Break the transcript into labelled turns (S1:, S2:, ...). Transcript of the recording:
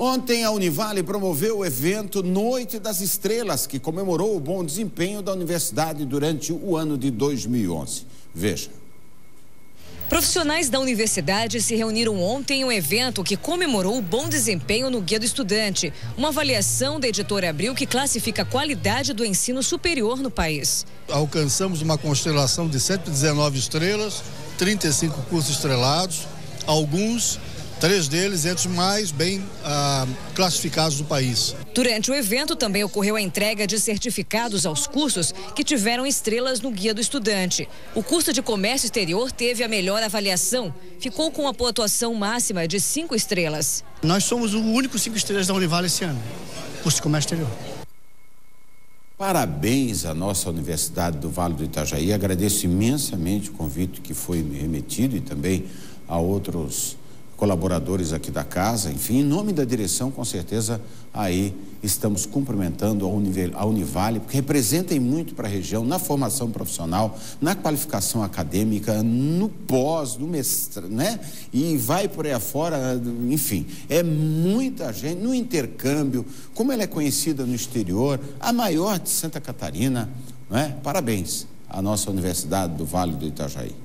S1: Ontem a Univale promoveu o evento Noite das Estrelas, que comemorou o bom desempenho da universidade durante o ano de 2011. Veja.
S2: Profissionais da universidade se reuniram ontem em um evento que comemorou o bom desempenho no Guia do Estudante, uma avaliação da editora Abril que classifica a qualidade do ensino superior no país.
S3: Alcançamos uma constelação de 119 estrelas, 35 cursos estrelados, três deles entre os mais bem classificados do país.
S2: Durante o evento também ocorreu a entrega de certificados aos cursos que tiveram estrelas no Guia do Estudante. O curso de Comércio Exterior teve a melhor avaliação, ficou com a pontuação máxima de 5 estrelas.
S4: Nós somos o único 5 estrelas da Univale esse ano, curso de Comércio Exterior.
S1: Parabéns à nossa Universidade do Vale do Itajaí. Agradeço imensamente o convite que foi me remetido e também a outros colaboradores aqui da casa. Enfim, em nome da direção, com certeza, aí estamos cumprimentando a Univale, porque representem muito para a região, na formação profissional, na qualificação acadêmica, no pós, no mestrado, né? E vai por aí afora, enfim, é muita gente, no intercâmbio, como ela é conhecida no exterior, a maior de Santa Catarina, não é? Parabéns à nossa Universidade do Vale do Itajaí.